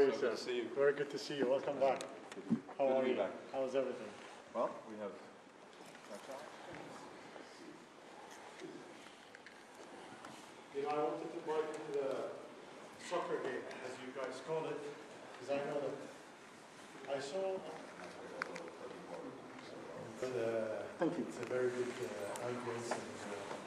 are you, So sir? good to see you. Very good to see you. Welcome back. How Good to are be you? back. How's everything? Well, we have You know, I wanted to bite into the soccer game, as you guys call it, because I know that I saw. Thank you. It's a very good audience, and